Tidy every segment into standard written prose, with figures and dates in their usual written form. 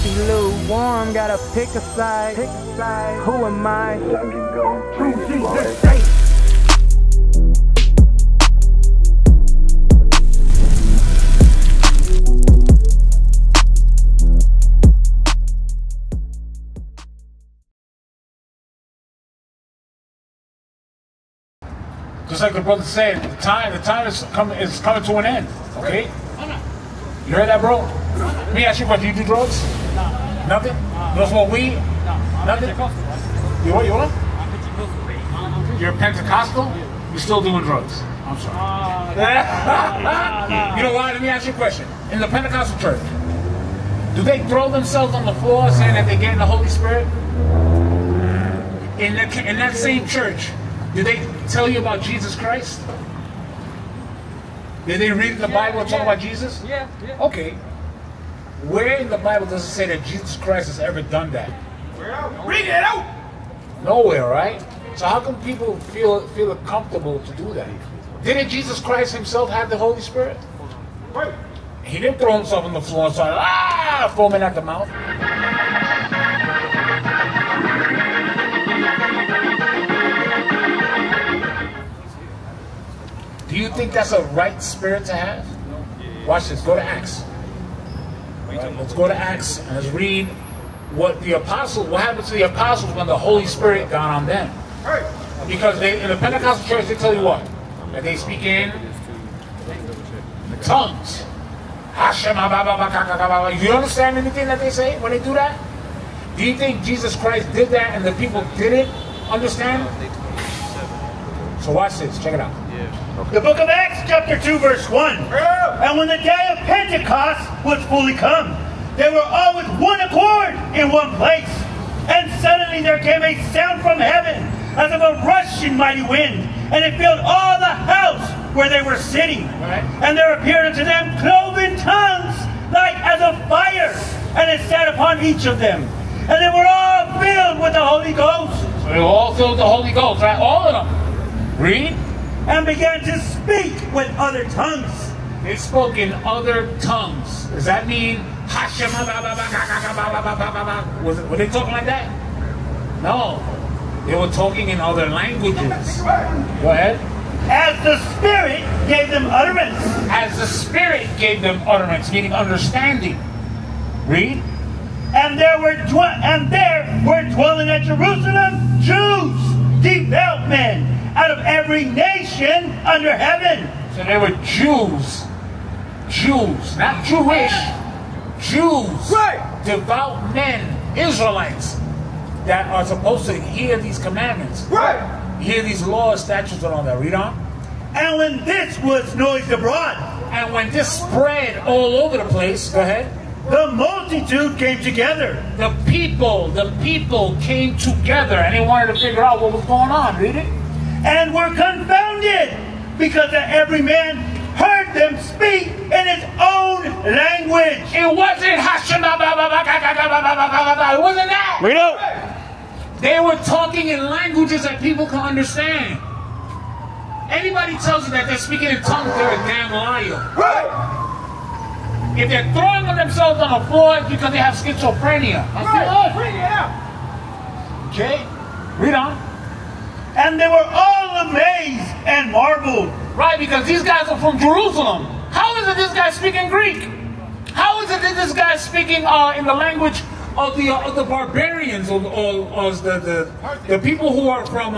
be lukewarm, gotta pick a side. Who am I? True Jesus sake. Just like the brother said, the time is coming to an end. Okay? You heard that, bro? Let me ask you a question. You do drugs? No. Nothing? You don't smoke weed? No. Nothing? You what? You what? You're Pentecostal? You're still doing drugs? I'm sorry. You know why? Let me ask you a question. In the Pentecostal church, do they throw themselves on the floor saying that they're getting the Holy Spirit? In that same church, did they tell you about Jesus Christ? Did they read the Bible and talk about Jesus? Yeah. Okay. Where in the Bible does it say that Jesus Christ has ever done that? Read it out! Nowhere, right? So how come people feel comfortable to do that? Didn't Jesus Christ himself have the Holy Spirit? Right. He didn't throw himself on the floor and start foaming at the mouth. Do you think that's a right spirit to have? Watch this. Go to Acts. Right, let's go to Acts and let's read what happened to the apostles when the Holy Spirit got on them. Because in the Pentecostal church, they tell you what? That they speak in tongues. You understand anything that they say when they do that? Do you think Jesus Christ did that and the people didn't understand? So watch this. Check it out. The book of Acts, chapter 2, verse 1. And when the day of Pentecost was fully come, they were all with one accord in one place. And suddenly there came a sound from heaven, as of a rushing mighty wind, and it filled all the house where they were sitting. Right. And there appeared unto them cloven tongues, like as of fire, and it sat upon each of them. And they were all filled with the Holy Ghost. So they were all filled with the Holy Ghost, right? All of them. Read. And began to speak with other tongues. They spoke in other tongues. Does that mean were they talking like that? No. They were talking in other languages. Go ahead. As the Spirit gave them utterance. As the Spirit gave them utterance, meaning understanding. Read. And there were dwelling at Jerusalem Jews, devout men, out of every nation under heaven. So they were Jews, not Jewish, Jews, right. Devout men, Israelites, that are supposed to hear these commandments, right. Hear these laws, statutes, and all that. Read on. And when this was noised abroad, and when this spread all over the place, go ahead. The multitude came together. The people came together, and they wanted to figure out what was going on. Read it. And were confounded, because that every man heard them speak in his own language. It wasn't Hashema. It wasn't that. Read out. They were talking in languages that people can understand. Anybody tells you that they're speaking in tongues, they're a damn liar. Right. If they're throwing themselves on the floor, it's because they have schizophrenia. Right. Bring it out. Okay? Read on. And they were all amazed and marveled. Right, because these guys are from Jerusalem. How is it this guy speaking Greek? How is it that this guy speaking in the language of the barbarians or the people who are from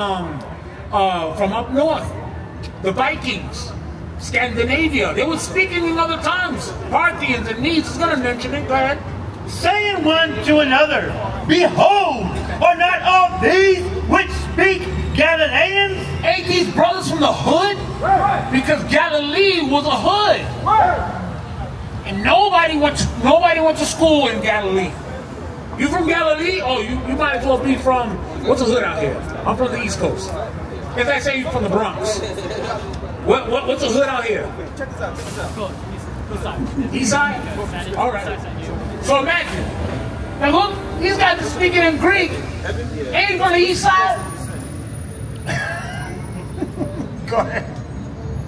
up north, the Vikings, Scandinavia? They were speaking in other tongues. Parthians and Medes. Is going to mention it. Go ahead. Saying one to another, Behold, are not all these which speak Galileans? Ain't these brothers from the hood? Right. Because Galilee was a hood. Right. And nobody went to school in Galilee. You from Galilee? Oh, you might as well be from, what's the hood out here? I'm from the East Coast. If I say you're from the Bronx. What's the hood out here? Check this out. East side? All right. So imagine. Now look, these guys are speaking in Greek. Ain't from the east side? Go ahead.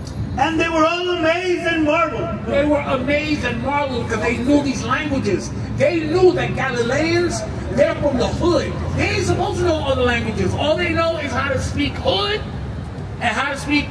And they were all amazed and marveled. They were amazed and marveled because they knew these languages. They knew that Galileans, they're from the hood. They ain't supposed to know other languages. All they know is how to speak hood and how to speak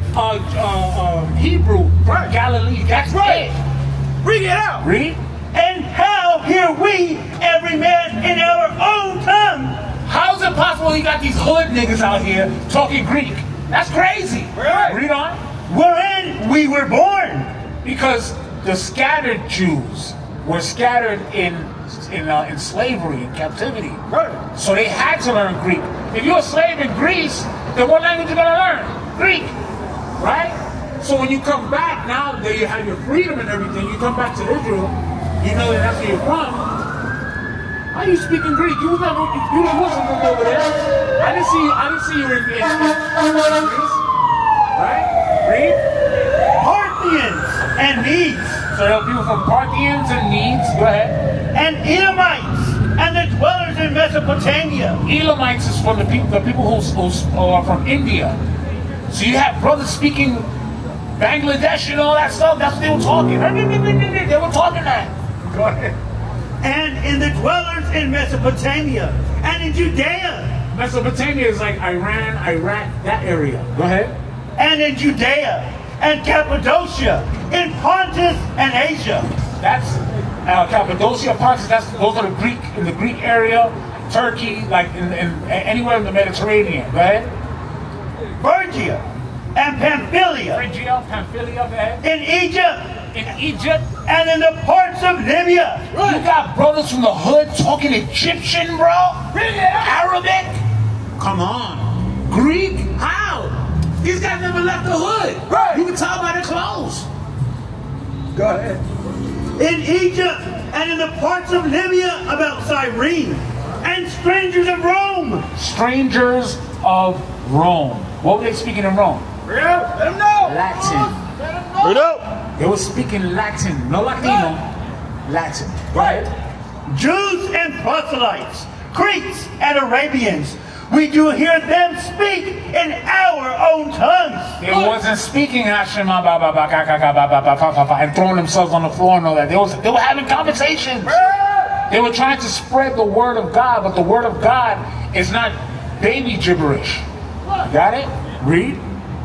Hebrew from Galilee. That's right. Bring it out. Read. And how hear we every man in our own tongue? How is it possible you got these hood niggas out here talking Greek? That's crazy. Right. Read on. Wherein we were born. Because the scattered Jews were scattered in slavery, in captivity. Right. So they had to learn Greek. If you're a slave in Greece, then what language you gonna learn? Greek, right? So when you come back, now that you have your freedom and everything, you come back to Israel, you know that that's where you're from. How are you speaking Greek? You was never, you wasn't from over there. I didn't see you in Greece, right? Read. Parthians and Medes. So there are people from Parthians and Medes. Go ahead. And Edomites and the dwellers in Mesopotamia. Elamites is from the people who are from India. So you have brothers speaking Bangladesh and all that stuff. That's what they were talking. They were talking that. Go ahead. And in the dwellers in Mesopotamia and in Judea. Mesopotamia is like Iran, Iraq, that area. Go ahead. And in Judea and Cappadocia, in Pontus and Asia. That's Cappadocia, Pontus. Those are in the Greek area. Turkey, like in anywhere in the Mediterranean. Go ahead. Phrygia and Pamphylia. Phrygia, Pamphylia. Go ahead. In Egypt. In Egypt. And in the parts of Libya. You got brothers from the hood talking Egyptian, bro? Arabic? Come on. Greek? How? These guys never left the hood. Right. You can tell by their clothes. Go ahead. In Egypt and in the parts of Libya about Cyrene. And strangers of Rome. Strangers of Rome. What were they speaking in Rome? Let them know. Latin. Bring it out. They were speaking Latin. No Latino. Latin. Right. Jews and proselytes. Greeks and Arabians. We do hear them speak in our own tongues. They wasn't speaking Hashema and throwing themselves on the floor and all that. They were having conversations. They were trying to spread the word of God, but the word of God is not baby gibberish. Got it? Read.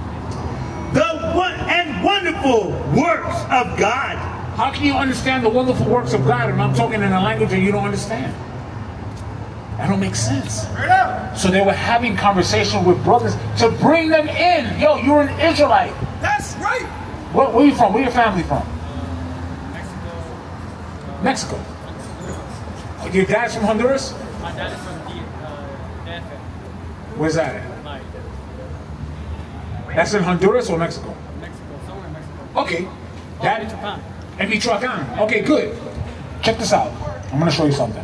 And wonderful works of God. How can you understand the wonderful works of God if I'm talking in a language that you don't understand? That don't make sense. So they were having conversation with brothers to bring them in. Yo, you're an Israelite. That's right. Where are you from? Where your family from? Mexico. Your dad's from Honduras? My dad is from DF. Where's that at? That's in Honduras or Mexico? Mexico, somewhere in Mexico. Okay. Dad in Michoacan. Okay, good. Check this out. I'm going to show you something.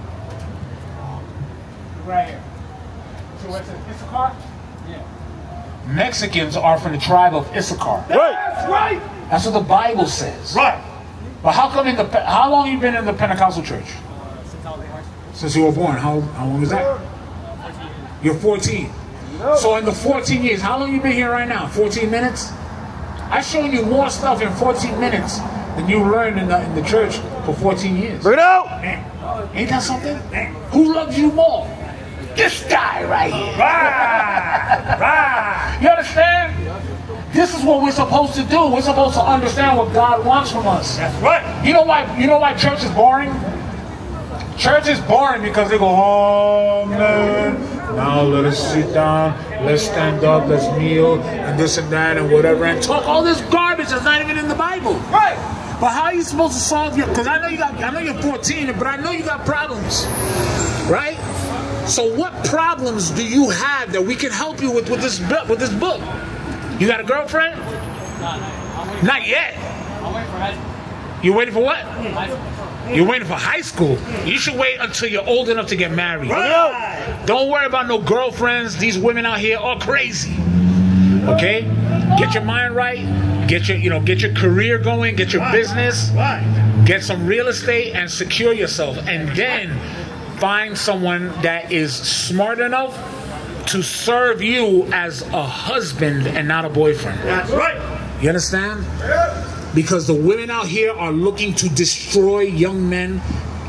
Right here. So what's it? Issachar? Yeah. Mexicans are from the tribe of Issachar. That's right. That's what the Bible says. Right. But how come how long have you been in the Pentecostal church? Since I was born. Since you were born. How long was that? 14 years. You're 14. So in the 14 years, how long have you been here right now? 14 minutes? I've shown you more stuff in 14 minutes than you learned in the church for 14 years. Bring it out. Man, ain't that something? Who loves you more? This guy right here. Right. You understand? This is what we're supposed to do. We're supposed to understand what God wants from us. That's right. You know why church is boring? Church is boring because they go, oh man, now let us sit down, let's stand up, let's kneel, and this and that and whatever, and talk all this garbage that's not even in the Bible. Right. But how are you supposed to solve your? Because I know you're 14, but I know you got problems, right? So what problems do you have that we can help you with this book? You got a girlfriend? Not yet. I'm waiting for high school. You waiting for what? High school. You're waiting for high school. You should wait until you're old enough to get married. Right. Don't worry about no girlfriends. These women out here are crazy. Okay? Get your mind right. Get your career going. Get your business. Right. Get some real estate and secure yourself. And then find someone that is smart enough to serve you as a husband and not a boyfriend. That's right. You understand? Because the women out here are looking to destroy young men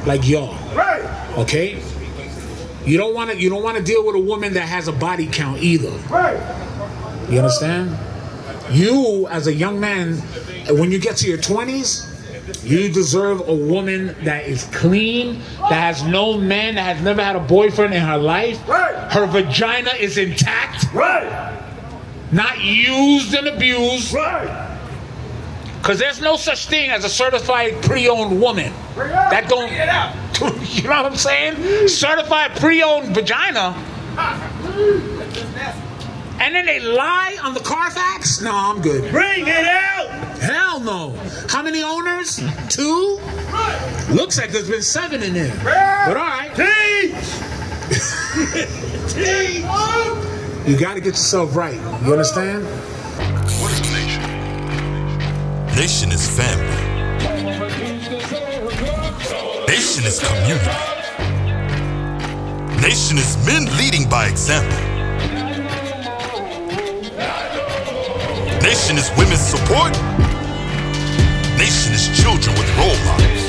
like y'all. Right. Okay? You don't want to deal with a woman that has a body count either. Right. You understand? You, as a young man, when you get to your 20s, you deserve a woman that is clean, that has no man, that has never had a boyfriend in her life. Right. Her vagina is intact. Right. Not used and abused. Right. Because there's no such thing as a certified pre-owned woman. That don't... Bring it out. You know what I'm saying? Certified pre-owned vagina. And then they lie on the Carfax? No, I'm good. Bring it out! Hell no. How many owners? 2? Looks like there's been 7 in there. But all right. Teach! You got to get yourself right. You understand? What is a nation? Nation is family. Nation is community. Nation is men leading by example. Nation is women's support. Nation is children with role models.